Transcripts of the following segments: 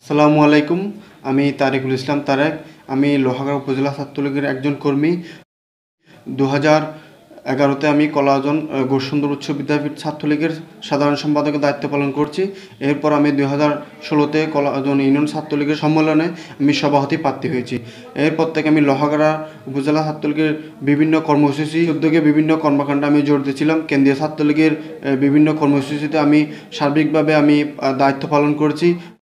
আসসালামু আলাইকুম। আমি তারেকুল ইসলাম তারেক। আমি লোহাগাড়া উপজেলা ছাত্রলীগের একজন কর্মী। 2011-তে আমি কলাজন গোরসুন্দর উচ্চ বিদ্যাপীঠ ছাত্রলীগের সাধারণ সম্পাদকের দায়িত্ব পালন করছি। এরপর আমি 2016-তে কলাজন ইউনিয়ন ছাত্রলীগের সম্মেলনে আমি সভাপতি প্রার্থী হয়েছি। এরপর থেকে আমি লোহাগাড়া উপজেলা ছাত্রলীগের বিভিন্ন কর্মসূচি উদ্যোগে বিভিন্ন কর্মকাণ্ডে আমি জড়িত ছিলাম। কেন্দ্রীয় ছাত্রলীগের বিভিন্ন কর্মসূচিতে আমি সার্বিকভাবে দায়িত্ব পালন করেছি।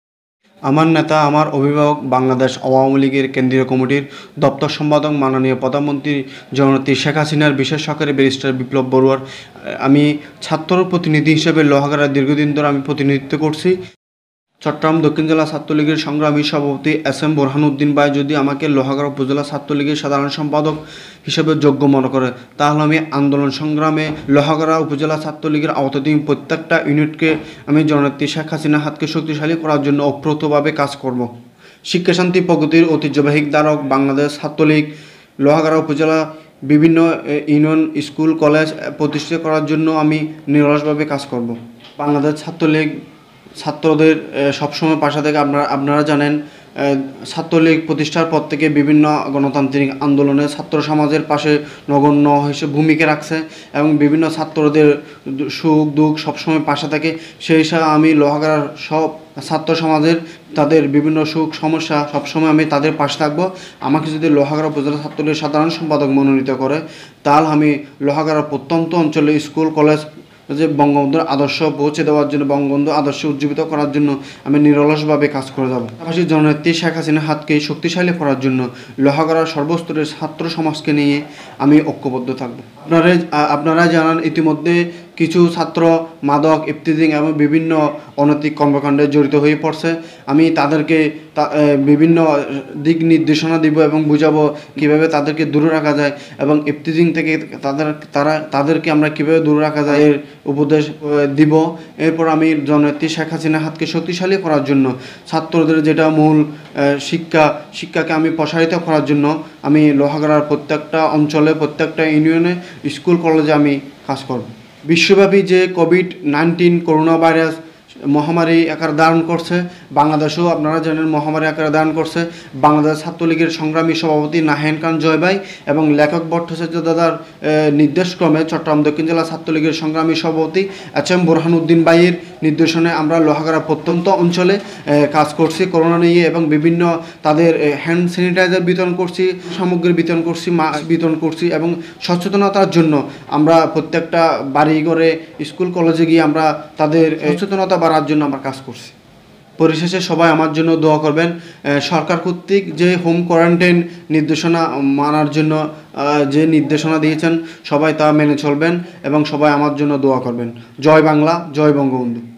আমার নেতা, আমার অভিভাবক বাংলাদেশ আওয়ামী লীগের কেন্দ্রীয় কমিটির দপ্তর সম্পাদক মাননীয় প্রধানমন্ত্রী জননেত্রী শেখ হাসিনার বিশেষ সহকারী ব্যারিস্টার বিপ্লব বড়ুয়ার আমি ছাত্র প্রতিনিধি হিসেবে লোহাগাড়ায় দীর্ঘদিন ধরে আমি প্রতিনিধিত্ব করছি। চট্টগ্রাম দক্ষিণ জেলা ছাত্রলীগের সংগ্রামী সভাপতি SM বোরহানউদ্দিন ভাই যদি আমাকে লোহাগাড়া উপজেলা ছাত্রলীগের সাধারণ সম্পাদক হিসেবে যোগ্য মনে করে, তাহলে আমি আন্দোলন সংগ্রামে লোহাগাড়া উপজেলা ছাত্রলীগের আওতাধীন প্রত্যেকটা ইউনিটকে আমি জননেত্রী শেখ হাসিনার হাতকে শক্তিশালী করার জন্য অপ্রতুভাবে কাজ করব। শিক্ষা শান্তি প্রগতির ঐতিহ্যবাহী ধারক বাংলাদেশ ছাত্রলীগ লোহাগাড়া উপজেলা বিভিন্ন ইউনিয়ন স্কুল কলেজ প্রতিষ্ঠা করার জন্য আমি নিরলসভাবে কাজ করব। বাংলাদেশ ছাত্রলীগ ছাত্রদের সবসময় পাশে থেকে আপনারা জানেন, ছাত্রলীগ প্রতিষ্ঠার পর থেকে বিভিন্ন গণতান্ত্রিক আন্দোলনে ছাত্র সমাজের পাশে নগণ্য হিসেবে ভূমিকা রাখছে এবং বিভিন্ন ছাত্রদের সুখ দুঃখ সবসময় পাশে থাকে। সেই হিসাবে আমি লোহাগাড়ার সব ছাত্র সমাজের তাদের বিভিন্ন সুখ সমস্যা সবসময় আমি তাদের পাশে থাকবো। আমাকে যদি লোহাগাড়া উপজেলা ছাত্রলীগের সাধারণ সম্পাদক মনোনীত করে, তাহলে আমি লোহাগাড়ার প্রত্যন্ত অঞ্চলে স্কুল কলেজ যে বঙ্গবন্ধুর আদর্শ পৌঁছে দেওয়ার জন্য, বঙ্গবন্ধু আদর্শ উজ্জীবিত করার জন্য আমি নিরলসভাবে কাজ করে যাব। পাশাপাশি জননেত্রী শেখ হাসিনার হাতকে শক্তিশালী করার জন্য লোহাগাড়ার সর্বস্তরের ছাত্র সমাজকে নিয়ে আমি ঐক্যবদ্ধ থাকব। আপনারা জানান, ইতিমধ্যে কিছু ছাত্র মাদক ইফতিজিং এবং বিভিন্ন অনৈতিক কর্মকাণ্ডে জড়িত হয়ে পড়ছে। আমি তাদেরকে বিভিন্ন দিক নির্দেশনা দিব এবং বুঝাবো কীভাবে তাদেরকে দূরে রাখা যায় এবং ইফতিজিং থেকে তাদেরকে আমরা কীভাবে দূরে রাখা যায় এর উপদেশ দিব। এরপর আমি জননেত্রী শেখ হাসিনার হাতকে শক্তিশালী করার জন্য ছাত্রদের যেটা মূল শিক্ষাকে আমি প্রসারিত করার জন্য আমি লোহাগাড়ার প্রত্যেকটা অঞ্চলে প্রত্যেকটা ইউনিয়নে স্কুল কলেজে আমি কাজ করব। বিশ্বব্যাপী যে কোভিড-19 করোনা ভাইরাস মহামারী আকার ধারণ করছে, বাংলাদেশেও আপনারা জানেন মহামারী আকার ধারণ করছে। বাংলাদেশ ছাত্রলীগের সংগ্রামী সভাপতি নাহিয়ান খান জয় ভাই এবং লেখক ভট্টাচার্য দাদার নির্দেশক্রমে চট্টগ্রাম দক্ষিণ জেলা ছাত্রলীগের সংগ্রামী সভাপতি SM বোরহানউদ্দিন ভাইয়ের নির্দেশনে আমরা লোহাগাড়া প্রত্যন্ত অঞ্চলে কাজ করছি করোনা নিয়ে এবং বিভিন্ন তাদের হ্যান্ড স্যানিটাইজার বিতরণ করছি, সামগ্রী বিতরণ করছি, মাস্ক বিতরণ করছি এবং সচেতনতার জন্য আমরা প্রত্যেকটা বাড়ি ঘরে স্কুল কলেজে গিয়ে আমরা তাদের সচেতনতা বাড়ার জন্য আমরা কাজ করছি। পরিশেষে সবাই আমার জন্য দোয়া করবেন। সরকার কর্তৃক যে হোম কোয়ারেন্টাইন নির্দেশনা মানার জন্য যে নির্দেশনা দিয়েছেন, সবাই তা মেনে চলবেন এবং সবাই আমার জন্য দোয়া করবেন। জয় বাংলা, জয় বঙ্গবন্ধু।